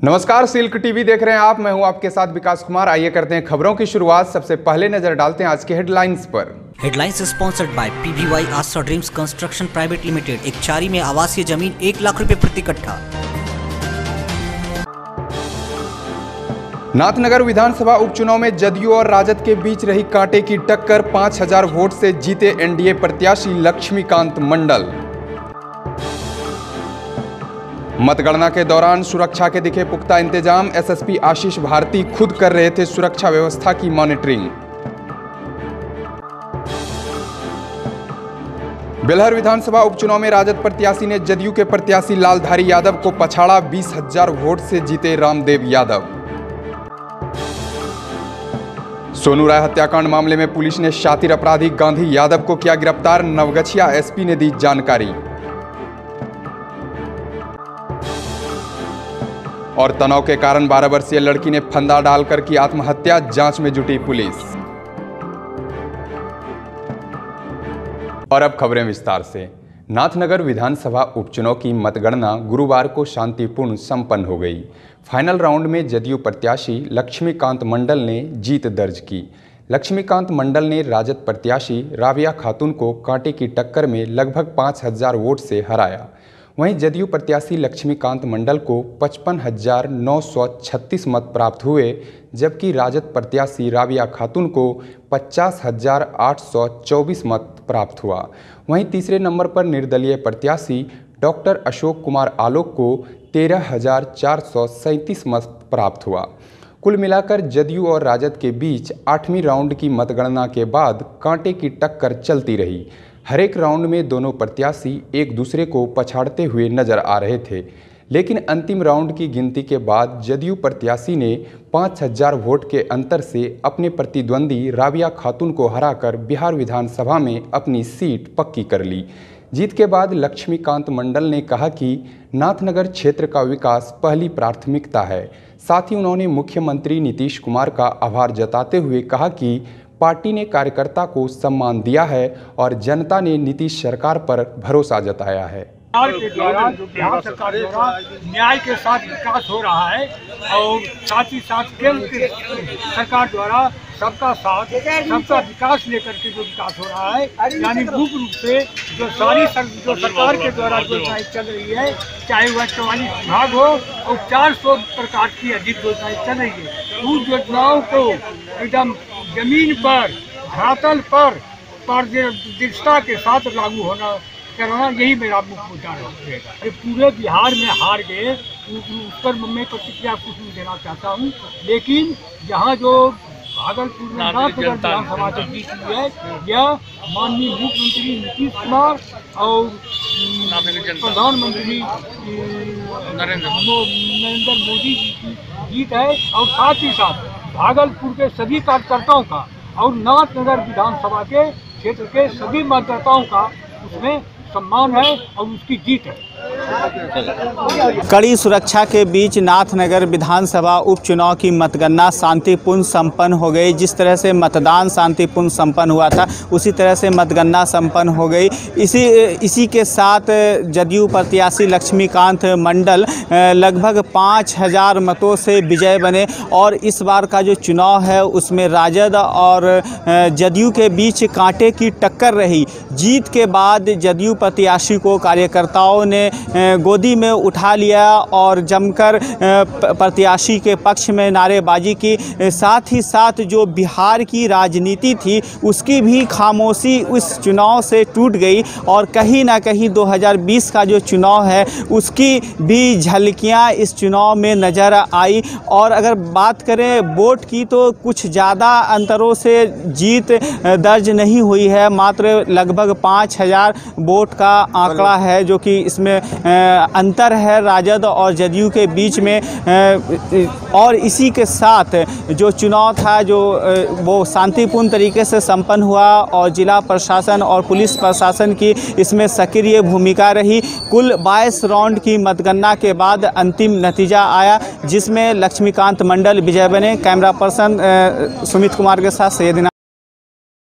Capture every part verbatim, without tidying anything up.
नमस्कार, silk TV देख रहे हैं आप। मैं हूं आपके साथ विकास कुमार। आइए करते हैं खबरों की शुरुआत। सबसे पहले नजर डालते हैं आज के हेडलाइंस पर। Headlines sponsored by PVY Aastha dreams construction private limited. एक चारी में आवासीय जमीन एक लाख रुपए प्रति कट्ठा। नाथनगर विधानसभा उपचुनाव में जदयू और राजद के बीच रही कांटे की टक्कर। पाँच हजार वोट से जीते एनडीए प्रत्याशी लक्ष्मीकांत मंडल। मतगणना के दौरान सुरक्षा के दिखे पुख्ता इंतजाम। एसएसपी आशीष भारती खुद कर रहे थे सुरक्षा व्यवस्था की मॉनिटरिंग। बेलहर विधानसभा उपचुनाव में राजद प्रत्याशी ने जदयू के प्रत्याशी लालधारी यादव को पछाड़ा। बीस हजार वोट से जीते रामदेव यादव। सोनू राय हत्याकांड मामले में पुलिस ने शातिर अपराधी गांधी यादव को किया गिरफ्तार। नवगछिया एसपी ने दी जानकारी। और तनाव के कारण बारह वर्षीय लड़की ने फंदा डालकर की आत्महत्या। जांच में जुटी पुलिस। और अब खबरें विस्तार से। नाथनगर विधानसभा उपचुनाव की मतगणना गुरुवार को शांतिपूर्ण संपन्न हो गई। फाइनल राउंड में जदयू प्रत्याशी लक्ष्मीकांत मंडल ने जीत दर्ज की। लक्ष्मीकांत मंडल ने राजद प्रत्याशी राबिया खातून को कांटे की टक्कर में लगभग पाँच हजार वोट से हराया। वहीं जदयू प्रत्याशी लक्ष्मीकांत मंडल को पचपन हजार नौ सौ छत्तीस मत प्राप्त हुए, जबकि राजद प्रत्याशी राबिया खातून को पचास हजार आठ सौ चौबीस मत प्राप्त हुआ। वहीं तीसरे नंबर पर निर्दलीय प्रत्याशी डॉक्टर अशोक कुमार आलोक को तेरह हजार चार सौ सैंतीस मत प्राप्त हुआ। कुल मिलाकर जदयू और राजद के बीच आठवीं राउंड की मतगणना के बाद कांटे की टक्कर चलती रही। हरेक राउंड में दोनों प्रत्याशी एक दूसरे को पछाड़ते हुए नजर आ रहे थे, लेकिन अंतिम राउंड की गिनती के बाद जदयू प्रत्याशी ने पाँच हजार वोट के अंतर से अपने प्रतिद्वंदी राबिया खातून को हराकर बिहार विधानसभा में अपनी सीट पक्की कर ली। जीत के बाद लक्ष्मीकांत मंडल ने कहा कि नाथनगर क्षेत्र का विकास पहली प्राथमिकता है। साथ ही उन्होंने मुख्यमंत्री नीतीश कुमार का आभार जताते हुए कहा कि पार्टी ने कार्यकर्ता को सम्मान दिया है और जनता ने नीतीश सरकार पर भरोसा जताया है। सरकार के द्वारा बिहार सरकार द्वारा न्याय के साथ विकास हो रहा है और साथ ही साथ केंद्र की सरकार द्वारा सबका साथ सबका विकास लेकर के जो विकास हो रहा है, यानी मुख्य रूप से जो सारी सर, जो सरकार के द्वारा योजनाएं चल रही है, चाहे वह चौवालीस विभाग हो और चार सौ प्रकार की अधिक योजनाएं चल रही है, उन योजनाओं को एकदम जमीन पर धरातल पर पारदर्शिता के साथ लागू होना करना, यही मेरा मुख्य मुद्दा रहेगा। पूरे बिहार में हार गए, उस पर मैं प्रतिक्रिया कुछ नहीं देना चाहता हूँ, लेकिन यहाँ जो भागलपुर में नाथनगर विधानसभा से जीत हुई है, यह माननीय मुख्यमंत्री नीतीश कुमार और प्रधानमंत्री नरेंद्र मोदी जी की जीत है। और साथ ही साथ भागलपुर के सभी कार्यकर्ताओं का और नाथनगर विधानसभा के क्षेत्र के सभी मतदाताओं का उसमें सम्मान है और उसकी जीत है। कड़ी सुरक्षा के बीच नाथनगर विधानसभा उपचुनाव की मतगणना शांतिपूर्ण संपन्न हो गई। जिस तरह से मतदान शांतिपूर्ण संपन्न हुआ था, उसी तरह से मतगणना संपन्न हो गई। इसी इसी के साथ जदयू प्रत्याशी लक्ष्मीकांत मंडल लगभग पाँच हजार मतों से विजय बने और इस बार का जो चुनाव है उसमें राजद और जदयू के बीच कांटे की टक्कर रही। जीत के बाद जदयू प्रत्याशी को कार्यकर्ताओं ने गोदी में उठा लिया और जमकर प्रत्याशी के पक्ष में नारेबाजी की। साथ ही साथ जो बिहार की राजनीति थी उसकी भी खामोशी उस चुनाव से टूट गई और कहीं ना कहीं दो हज़ार बीस का जो चुनाव है उसकी भी झलकियां इस चुनाव में नज़र आई। और अगर बात करें वोट की तो कुछ ज़्यादा अंतरों से जीत दर्ज नहीं हुई है, मात्र लगभग पाँच हजार वोट का आंकड़ा है जो कि इसमें अंतर है राजद और जदयू के बीच में। और इसी के साथ जो चुनाव था जो वो शांतिपूर्ण तरीके से संपन्न हुआ और जिला प्रशासन और पुलिस प्रशासन की इसमें सक्रिय भूमिका रही। कुल बाईस राउंड की मतगणना के बाद अंतिम नतीजा आया जिसमें लक्ष्मीकांत मंडल विजय बने। कैमरा पर्सन सुमित कुमार के साथ सैयदना।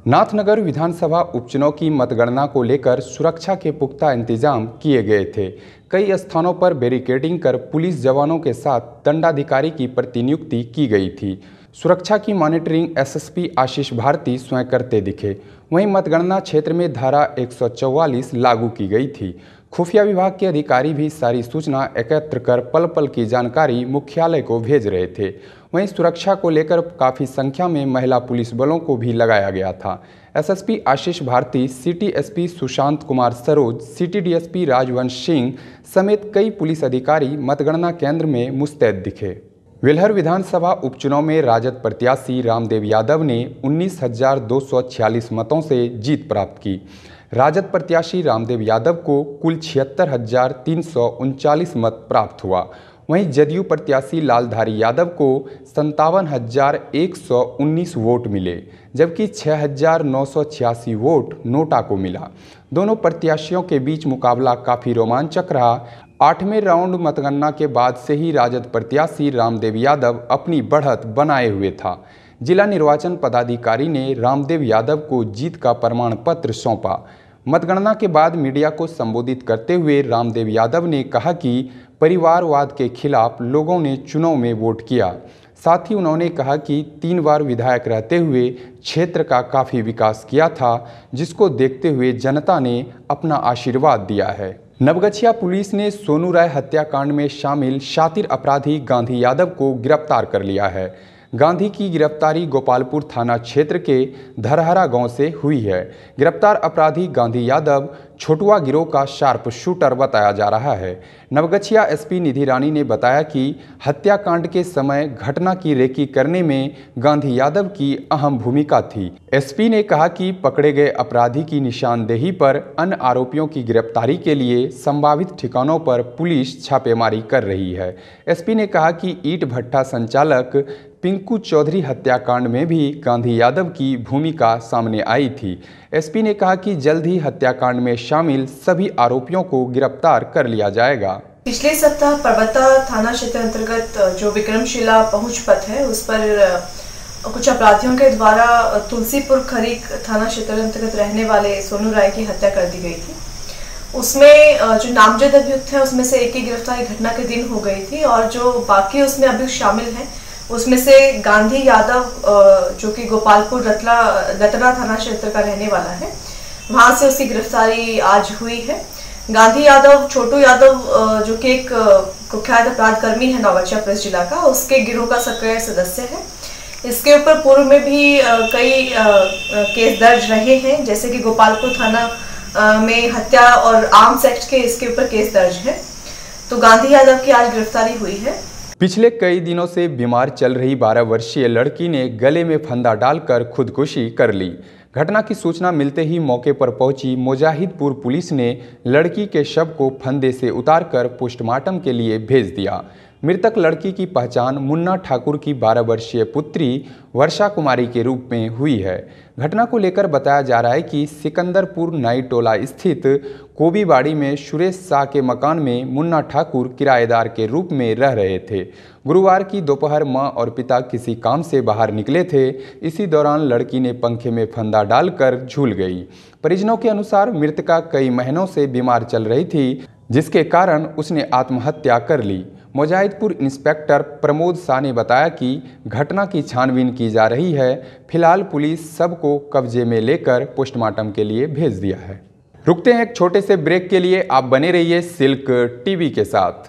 नाथनगर विधानसभा उपचुनाव की मतगणना को लेकर सुरक्षा के पुख्ता इंतजाम किए गए थे। कई स्थानों पर बैरिकेडिंग कर पुलिस जवानों के साथ दंडाधिकारी की प्रतिनियुक्ति की गई थी। सुरक्षा की मॉनिटरिंग एसएसपी आशीष भारती स्वयं करते दिखे। वहीं मतगणना क्षेत्र में धारा एक सौ चौवालीस लागू की गई थी। खुफिया विभाग के अधिकारी भी सारी सूचना एकत्र कर पल पल की जानकारी मुख्यालय को भेज रहे थे। वहीं सुरक्षा को लेकर काफ़ी संख्या में महिला पुलिस बलों को भी लगाया गया था। SSP Ashish Bharti, city SP Sushant Kumar Saroj, city DSP Rajvansh Singh समेत कई पुलिस अधिकारी मतगणना केंद्र में मुस्तैद दिखे। वेलहर विधानसभा उपचुनाव में राजद प्रत्याशी रामदेव यादव ने उन्नीस हजार दो सौ छियालीस मतों से जीत प्राप्त की। राजद प्रत्याशी रामदेव यादव को कुल छिहत्तर हजार तीन सौ उनचालीस मत प्राप्त हुआ। वहीं जदयू प्रत्याशी लालधारी यादव को संतावन हजार एक सौ उन्नीस वोट मिले, जबकि छः हजार नौ सौ छियासी वोट नोटा को मिला। दोनों प्रत्याशियों के बीच मुकाबला काफ़ी रोमांचक रहा। आठवें राउंड मतगणना के बाद से ही राजद प्रत्याशी रामदेव यादव अपनी बढ़त बनाए हुए था। जिला निर्वाचन पदाधिकारी ने रामदेव यादव को जीत का प्रमाण पत्र सौंपा। मतगणना के बाद मीडिया को संबोधित करते हुए रामदेव यादव ने कहा कि परिवारवाद के खिलाफ लोगों ने चुनाव में वोट किया। साथ ही उन्होंने कहा कि तीन बार विधायक रहते हुए क्षेत्र का काफ़ी विकास किया था, जिसको देखते हुए जनता ने अपना आशीर्वाद दिया है। नवगछिया पुलिस ने सोनू राय हत्याकांड में शामिल शातिर अपराधी गांधी यादव को गिरफ्तार कर लिया है। गांधी की गिरफ्तारी गोपालपुर थाना क्षेत्र के धरहरा गांव से हुई है। गिरफ्तार अपराधी गांधी यादव छोटुआ गिरोह का शार्प शूटर बताया जा रहा है। नवगछिया एसपी निधि रानी ने बताया कि हत्याकांड के समय घटना की रेकी करने में गांधी यादव की अहम भूमिका थी। एसपी ने कहा कि पकड़े गए अपराधी की निशानदेही पर अन्य आरोपियों की गिरफ्तारी के लिए संभावित ठिकानों पर पुलिस छापेमारी कर रही है। एसपी ने कहा कि ईंट भट्टा संचालक पिंकू चौधरी हत्याकांड में भी गांधी यादव की भूमिका सामने आई थी। एसपी ने कहा कि जल्द ही हत्याकांड में शामिल सभी आरोपियों को गिरफ्तार कर लिया जाएगा। पिछले सप्ताह परबत्ता थाना क्षेत्र अंतर्गत जो विक्रमशिला पहुंच पथ है, उस पर कुछ अपराधियों के द्वारा तुलसीपुर खरीक थाना क्षेत्र अंतर्गत रहने वाले सोनू राय की हत्या कर दी गई थी। उसमें जो नामजद अभियुक्त है उसमें से एक की गिरफ्तारी घटना के दिन हो गई थी और जो बाकी उसमें अभियुक्त शामिल हैं उसमें से गांधी यादव जो कि गोपालपुर रतला रतला थाना क्षेत्र का रहने वाला है, वहां से उसकी गिरफ्तारी आज हुई है। गांधी यादव छोटू यादव जो कि एक कुख्यात अपराध कर्मी है नवगछिया पुलिस जिला का, उसके गिरोह का सक्रिय सदस्य है। इसके ऊपर पूर्व में भी कई केस दर्ज रहे हैं, जैसे कि गोपालपुर थाना में हत्या और आर्म्स एक्ट के इसके ऊपर केस दर्ज है। तो गांधी यादव की आज गिरफ्तारी हुई है। पिछले कई दिनों से बीमार चल रही बारह वर्षीय लड़की ने गले में फंदा डालकर खुदकुशी कर ली। घटना की सूचना मिलते ही मौके पर पहुंची मुजाहिदपुर पुलिस ने लड़की के शव को फंदे से उतारकर पोस्टमार्टम के लिए भेज दिया। मृतक लड़की की पहचान मुन्ना ठाकुर की बारह वर्षीय पुत्री वर्षा कुमारी के रूप में हुई है। घटना को लेकर बताया जा रहा है कि सिकंदरपुर नाई टोला स्थित कोबीबाड़ी में सुरेश शाह के मकान में मुन्ना ठाकुर किराएदार के रूप में रह रहे थे। गुरुवार की दोपहर मां और पिता किसी काम से बाहर निकले थे। इसी दौरान लड़की ने पंखे में फंदा डालकर झूल गई। परिजनों के अनुसार मृतका कई महीनों से बीमार चल रही थी, जिसके कारण उसने आत्महत्या कर ली। मुजाहिदपुर इंस्पेक्टर प्रमोद शाह ने बताया कि घटना की छानबीन की जा रही है। फिलहाल पुलिस सबको कब्जे में लेकर पोस्टमार्टम के लिए भेज दिया है। रुकते हैं एक छोटे से ब्रेक के लिए, आप बने रहिए सिल्क टीवी के साथ।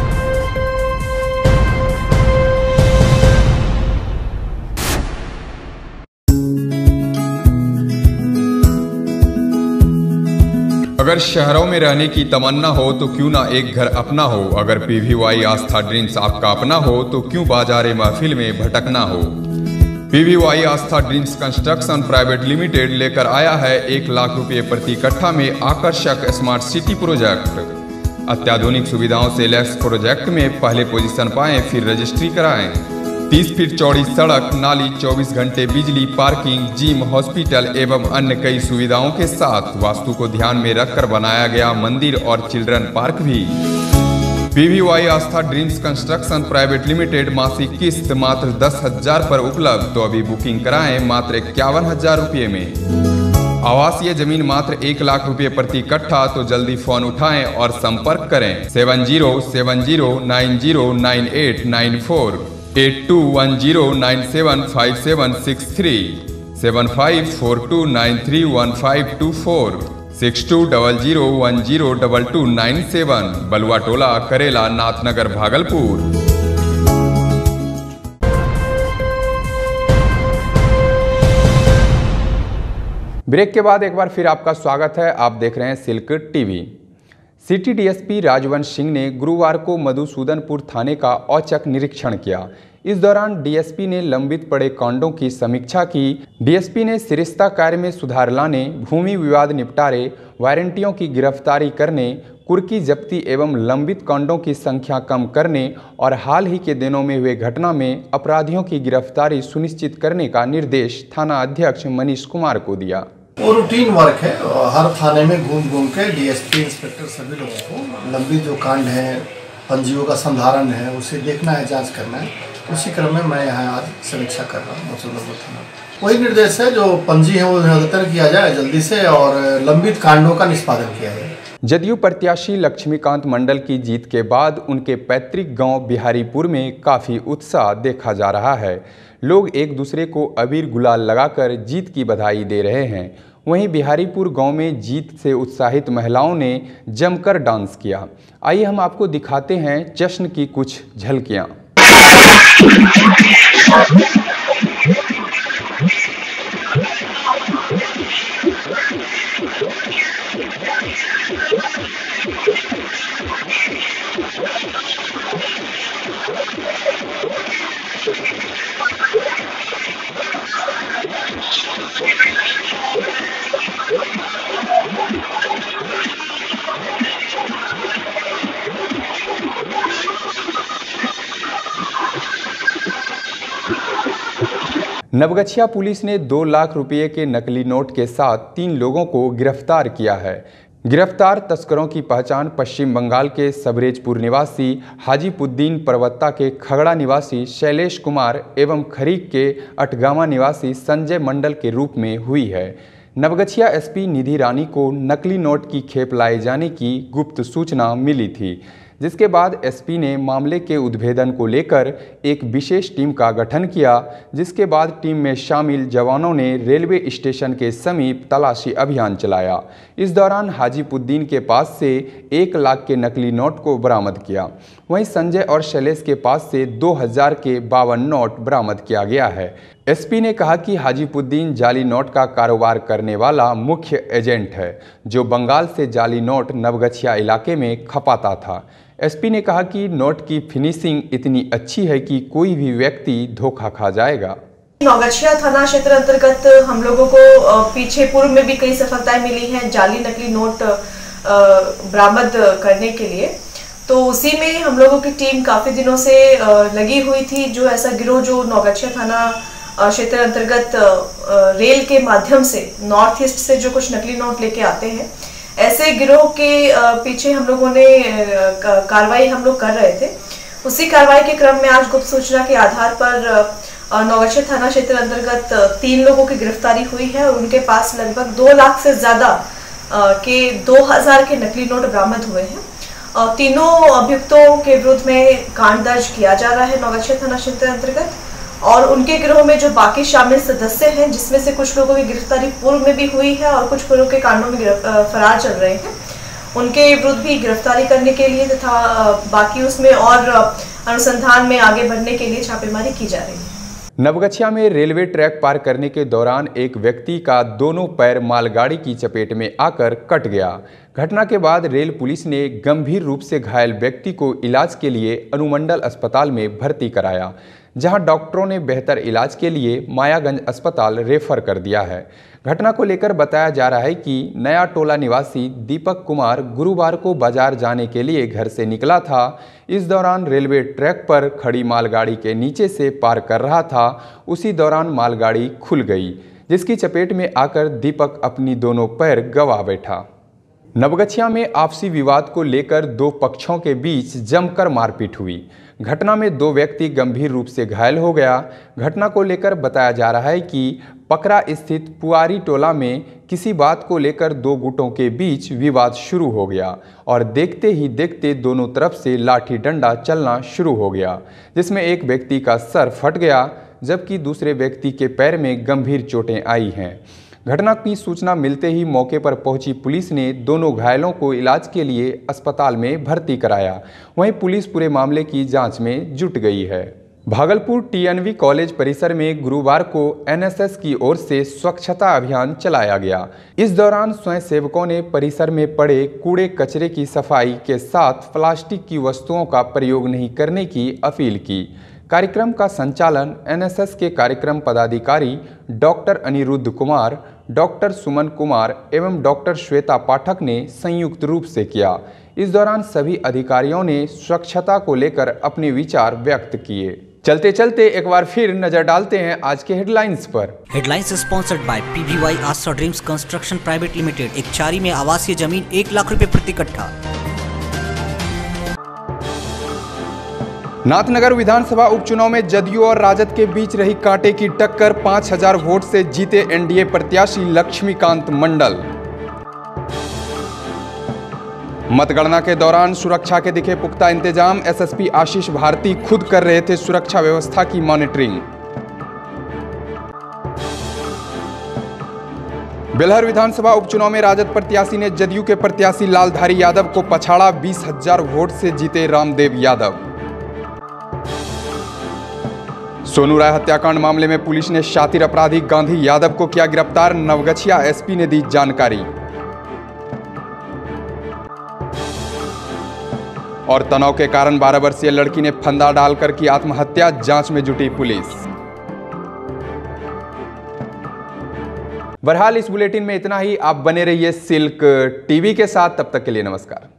अगर शहरों में रहने की तमन्ना हो तो क्यों ना एक घर अपना हो। अगर पीवीवाई आस्था ड्रीम्स आपका अपना हो तो क्यों बाजारे महफिल में भटकना हो। PVY Aastha dreams construction private limited लेकर आया है एक लाख रुपए प्रति कट्ठा में आकर्षक स्मार्ट सिटी प्रोजेक्ट। अत्याधुनिक सुविधाओं से लैस प्रोजेक्ट में पहले पोजीशन पाएं, फिर रजिस्ट्री कराएं। तीस फीट चौड़ी सड़क, नाली, चौबीस घंटे बिजली, पार्किंग, जिम, हॉस्पिटल एवं अन्य कई सुविधाओं के साथ वास्तु को ध्यान में रखकर बनाया गया मंदिर और चिल्ड्रन पार्क भी। PVY Aastha dreams construction private limited मासिक किस्त मात्र दस हजार पर उपलब्ध, तो अभी बुकिंग कराएं मात्र इक्यावन हजार रुपये में। आवासीय जमीन मात्र एक लाख रुपए प्रति कट्ठा, तो जल्दी फोन उठाएं और संपर्क करें seven zero seven zero nine zero nine eight nine four eight two one zero nine seven five seven six three seven five four two nine three one five two four six two double zero one zero double two nine seven. Balua Tola, Karela, Nathnagar, Bhagalpur. Break के बाद एक बार फिर आपका स्वागत है। आप देख रहे हैं silk TV. City DSP Rajvansh Singh ने गुरुवार को मधुसूदनपुर थाने का औचक निरीक्षण किया। इस दौरान डीएसपी ने लंबित पड़े कांडों की समीक्षा की। डीएसपी ने सरिस्ता कार्य में सुधार लाने, भूमि विवाद निपटारे, वारंटियों की गिरफ्तारी करने, कुर्की जब्ती एवं लंबित कांडों की संख्या कम करने और हाल ही के दिनों में हुए घटना में अपराधियों की गिरफ्तारी सुनिश्चित करने का निर्देश थाना अध्यक्ष मनीष कुमार को दिया। वो रूटीन वर्क है। हर थाने में घूम घूम के डीएसपी इंस्पेक्टर सभी लोगों को लंबी जो कांड है, पंजियों का संधारण है, उसे देखना है, जांच करना है। उसी क्रम में मैं यहाँ आज समीक्षा कर रहा हूँ मधुसूदनपुर थाना। वही निर्देश है, जो पंजी है वो निरंतर किया जाए जल्दी से और लंबित कांडों का निष्पादन किया जाए। जदयू प्रत्याशी लक्ष्मीकांत मंडल की जीत के बाद उनके पैतृक गांव बिहारीपुर में काफ़ी उत्साह देखा जा रहा है। लोग एक दूसरे को अबीर गुलाल लगाकर जीत की बधाई दे रहे हैं। वहीं बिहारीपुर गांव में जीत से उत्साहित महिलाओं ने जमकर डांस किया। आइए हम आपको दिखाते हैं जश्न की कुछ झलकियां। नवगछिया पुलिस ने दो लाख रुपए के नकली नोट के साथ तीन लोगों को गिरफ्तार किया है। गिरफ्तार तस्करों की पहचान पश्चिम बंगाल के सबरेजपुर निवासी हाजीपुद्दीन, परवत्ता के खगड़ा निवासी शैलेश कुमार एवं खरीक के अटगामा निवासी संजय मंडल के रूप में हुई है। नवगछिया एसपी निधि रानी को नकली नोट की खेप लाए जाने की गुप्त सूचना मिली थी, जिसके बाद एसपी ने मामले के उद्भेदन को लेकर एक विशेष टीम का गठन किया, जिसके बाद टीम में शामिल जवानों ने रेलवे स्टेशन के समीप तलाशी अभियान चलाया। इस दौरान हाजीपुद्दीन के पास से एक लाख के नकली नोट को बरामद किया। वहीं संजय और शैलेश के पास से दो हज़ार के बावन नोट बरामद किया गया है। एसपी ने कहा कि हाजीपुद्दीन जाली नोट का कारोबार करने वाला मुख्य एजेंट है, जो बंगाल से जाली नोट नवगछिया इलाके में खपाता था। एसपी ने कहा कि नोट की फिनिशिंग इतनी अच्छी है कि कोई भी व्यक्ति धोखा खा जाएगा। नवगछिया थाना क्षेत्र अंतर्गत हम लोगों को पीछे पूर्व में भी कई सफलताएं मिली हैं जाली नकली नोट बरामद करने के लिए। तो उसी में हम लोगों की टीम काफी दिनों से लगी हुई थी। जो ऐसा गिरोह जो नवगछिया थाना क्षेत्र अंतर्गत रेल के माध्यम से नॉर्थ ईस्ट से जो कुछ नकली नोट लेके आते हैं, ऐसे गिरोह के पीछे हम लोगों ने कार्रवाई हम लोग कर रहे थे। उसी कार्रवाई के क्रम में आज गुप्त सूचना के आधार पर नवगछिया थाना क्षेत्र अंतर्गत तीन लोगों की गिरफ्तारी हुई है और उनके पास लगभग दो लाख से ज्यादा के दो हजार के नकली नोट बरामद हुए हैं। तीनों अभियुक्तों के विरुद्ध में कांड दर्ज किया जा रहा है नवगछिया थाना क्षेत्र अंतर्गत, और उनके गिरोह में जो बाकी शामिल सदस्य हैं, जिसमें से कुछ लोगों की गिरफ्तारी पूर्व में भी हुई है और कुछ पूर्व के कांडों में फरार चल रहे हैं, उनके विरुद्ध भी गिरफ्तारी करने के लिए तथा बाकी उसमें और अनुसंधान में आगे बढ़ने के लिए छापेमारी की जा रही है। नवगछिया में रेलवे ट्रैक पार करने के दौरान एक व्यक्ति का दोनों पैर मालगाड़ी की चपेट में आकर कट गया। घटना के बाद रेल पुलिस ने गंभीर रूप से घायल व्यक्ति को इलाज के लिए अनुमंडल अस्पताल में भर्ती कराया, जहां डॉक्टरों ने बेहतर इलाज के लिए मायागंज अस्पताल रेफर कर दिया है। घटना को लेकर बताया जा रहा है कि नया टोला निवासी दीपक कुमार गुरुवार को बाजार जाने के लिए घर से निकला था। इस दौरान रेलवे ट्रैक पर खड़ी मालगाड़ी के नीचे से पार कर रहा था। उसी दौरान मालगाड़ी खुल गई, जिसकी चपेट में आकर दीपक अपनी दोनों पैर गंवा बैठा। नवगछिया में आपसी विवाद को लेकर दो पक्षों के बीच जमकर मारपीट हुई। घटना में दो व्यक्ति गंभीर रूप से घायल हो गया। घटना को लेकर बताया जा रहा है कि पकरा स्थित पुआरी टोला में किसी बात को लेकर दो गुटों के बीच विवाद शुरू हो गया और देखते ही देखते दोनों तरफ से लाठी डंडा चलना शुरू हो गया, जिसमें एक व्यक्ति का सर फट गया जबकि दूसरे व्यक्ति के पैर में गंभीर चोटें आई हैं। घटना की सूचना मिलते ही मौके पर पहुंची पुलिस ने दोनों घायलों को इलाज के लिए अस्पताल में भर्ती कराया। वहीं पुलिस पूरे मामले की जांच में जुट गई है। भागलपुर टीएनवी कॉलेज परिसर में गुरुवार को एनएसएस की ओर से स्वच्छता अभियान चलाया गया। इस दौरान स्वयंसेवकों ने परिसर में पड़े कूड़े कचरे की सफाई के साथ प्लास्टिक की वस्तुओं का प्रयोग नहीं करने की अपील की। कार्यक्रम का संचालन एनएसएस के कार्यक्रम पदाधिकारी डॉक्टर अनिरुद्ध कुमार, डॉक्टर सुमन कुमार एवं डॉक्टर श्वेता पाठक ने संयुक्त रूप से किया। इस दौरान सभी अधिकारियों ने स्वच्छता को लेकर अपने विचार व्यक्त किए। चलते चलते एक बार फिर नजर डालते हैं आज के हेडलाइंस पर। Headlines sponsored by PVY Astra dreams construction private limited. एक चारी में आवासीय जमीन एक लाख रुपए प्रति कट्ठा। नाथनगर विधानसभा उपचुनाव में जदयू और राजद के बीच रही कांटे की टक्कर। पाँच हज़ार वोट से जीते एनडीए प्रत्याशी लक्ष्मीकांत मंडल। मतगणना के दौरान सुरक्षा के दिखे पुख्ता इंतजाम। एसएसपी आशीष भारती खुद कर रहे थे सुरक्षा व्यवस्था की मॉनिटरिंग। बेलहर विधानसभा उपचुनाव में राजद प्रत्याशी ने जदयू के प्रत्याशी लालधारी यादव को पछाड़ा। बीस हजार वोट से जीते रामदेव यादव। सोनू राय हत्याकांड मामले में पुलिस ने शातिर अपराधी गांधी यादव को किया गिरफ्तार। नवगछिया एसपी ने दी जानकारी। और तनाव के कारण बारह वर्षीय लड़की ने फंदा डालकर की आत्महत्या। जांच में जुटी पुलिस। बहरहाल इस बुलेटिन में इतना ही। आप बने रहिए सिल्क टीवी के साथ। तब तक के लिए नमस्कार।